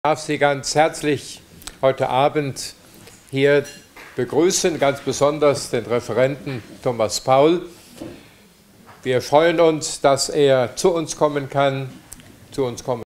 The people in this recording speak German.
Ich darf Sie ganz herzlich heute Abend hier begrüßen, ganz besonders den Referenten Thomas Paul. Wir freuen uns, dass er zu uns kommen kann,